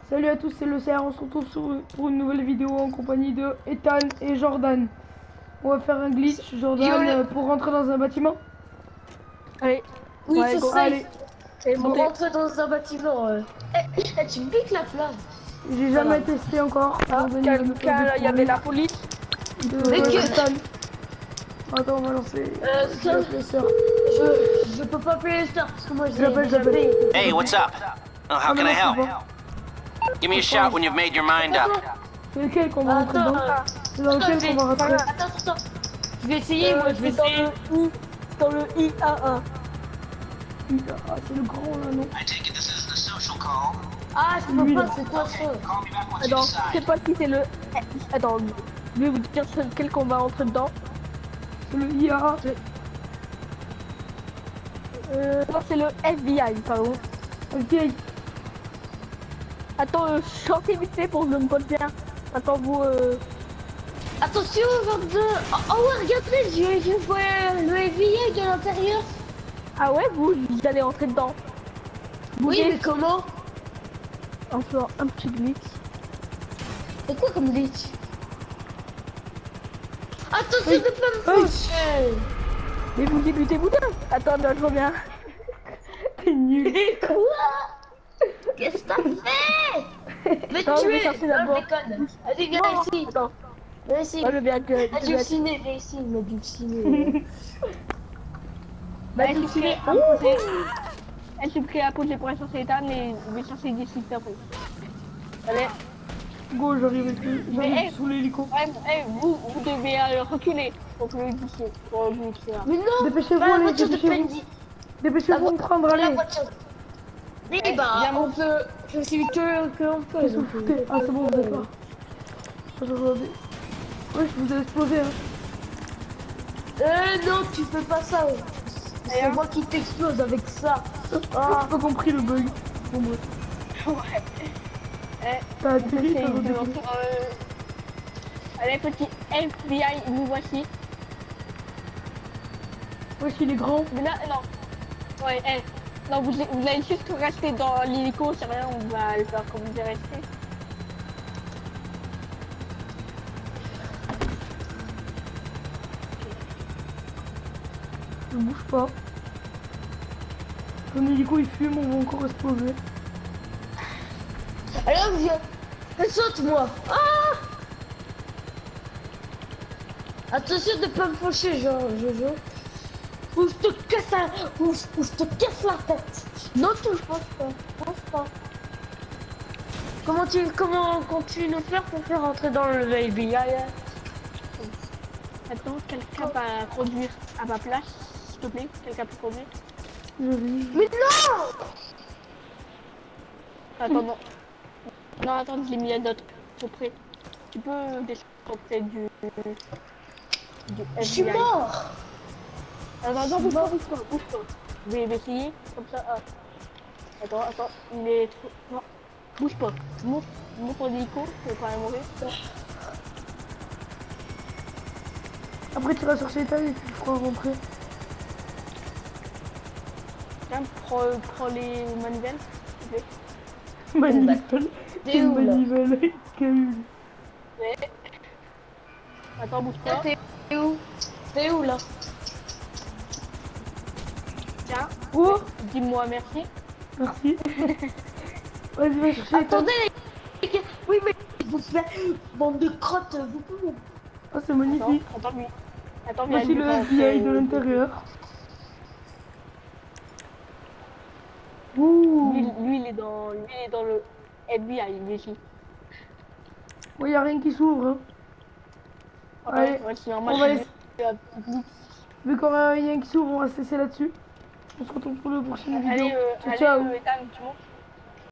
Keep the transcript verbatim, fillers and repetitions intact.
Salut à tous, c'est le C R, on se retrouve sur- pour une nouvelle vidéo en compagnie de Ethan et Jordan. On va faire un glitch, Jordan, euh, pour rentrer dans un bâtiment. Allez, oui, ouais, c'est go. ça. Allez, Et Pour montez. rentrer dans un bâtiment. Euh... Eh, eh, tu me piques la flamme. j'ai jamais testé encore. Ah, Jordan, il va calme, me faire calme, il y avait découvrir la police. de Mais que- Ethan. Attends, on va lancer. Euh, Je vais appeler sœur. Je, je peux pas appeler les stars parce que moi j'ai J'appelle, déjà j'appelle. payé. Hey, what's up? Oh, how Ah, can non, I c'est help? bon. Give me a shout when you've made your mind up. C'est lequel qu'on va rentrer Attends, dedans? euh, C'est dans lequel qu'on va rentrer? Attends, attends. Je vais essayer, moi je vais dans essayer. le I, dans le I A un. Ah, c'est le grand là, non? I take it this is the social call. Ah, je peux Lui, pas, là. c'est quoi ça? Call me back once you Attends, je sais decide. pas si c'est le... Attends, je vais vous dire c'est lequel qu'on va rentrer dedans. C'est le I A. Euh, non, c'est le F B I, pardon. Ok. Attends, euh, chantez vite fait pour que je me vote bien. Attends, vous... Euh... Attention, vingt-deux. Oh, oh ouais, regardez, je, je vois le F B I de l'intérieur. Ah ouais, vous, vous allez rentrer dedans. Oui, Bougez. mais comment? En faisant un petit glitch. C'est quoi comme glitch? Attention Oui. de pas Oui. me faucher. Mais vous débutez, vous deux. Attends, non, je reviens. T'es nul. Mais quoi? Qu'est-ce que t'as fait? Mais Non, je vais tuer. chercher Non, d'abord. je déconne. Vas-y, viens Non, ici. attends. Viens ici. Moi, je viens que... La je viens- dulcinée, viens ici, ma dulcinée. Bah, elle s'est pris à poser. Elle s'est pris à poser pour aller chercher Ethan et je vais chercher d'ici après. Allez, Go, j'arrive avec lui. Mais, J'arrive hey. sous l'hélico. ouais, hey, vous, vous devez euh, reculer pour que le glisser. Pour le glisser là. Mais non. Dépêchez-vous, Pas la allez, voiture de dépêchez-vous. Pendy. Dépêchez-vous de me prendre, Pas la allez. voiture. Oui, Eh, bah, viens, on peut. Je suis que, que on peut. Qu'est-ce que donc, vous foutez? Ah, c'est bon, vous êtes là. Attendez. Ouais, je vous ai explosé, hein. Euh, non, tu fais pas ça. ouais. C'est D'ailleurs. moi qui t'explose avec ça. J'ai Ah, pas compris le bug. Bon, bref. Ouais. Eh, T'as atterri, c'est t'as une redécollé. aventure, euh... Allez, petit F B I, nous voici. Wesh, il est grand. Mais là, non. Ouais, eh. Non, vous, vous allez juste rester dans l'hélico, c'est rien, on va le faire comme vous êtes resté. Ne bouge pas. Ton hélico il fume, on va encore exploser. allez, viens. Fais saute-moi. Ah. Attention de pas me faucher, genre, Jojo. Ou je te casse la... ou, ou je te casse la tête. Non, touche pas, touche pas. Comment tu, comment continue nous faire pour faire rentrer dans le F B I? Attends, quelqu'un va conduire à ma place, s'il te plaît. Quelqu'un peut conduire. J'arrive. Mais non. Attends, non. Non, attends, je l'ai mis à d'autres. Tout près. Tu peux descendre près du... du F B I. Je suis mort. Attends, attends, bouge pas, bouge pas, bouge pas. Je vais essayer, comme ça, ah. Attends, attends, il est trop... Non, bouge pas. Monte, monte ton hélico, tu vas quand même mourir. Après, tu vas chercher ta et tu le feras rentrer. Tiens, prends, prends les manivelles, s'il te plaît. Manivelle. T'es où, là? Manivelle. Quel- Ouais. Attends, bouge Là, pas. T'es où? T'es où là? Tiens, Oh, dis-moi merci. merci. Vas-y, va chercher ta. Attendez les gars. Oui mais vous faites bande de crottes, vous pouvez. Ah, c'est Attends, magnifique. attends, lui. Attends, viens, Voici lui, le on F B I fait- de l'intérieur. Ouh. Lui, lui, il est dans, lui, il est dans le F B I, il est ici. Ouais, y a rien qui s'ouvre. Hein. Allez, Ouais, c'est normal. on va je- laisser- Vu qu'on a rien qui s'ouvre, on va se laisser là-dessus. On se retrouve pour le prochain vidéo. Allez, euh, Ciao, allez, ciao. euh, Ethan, tu montes.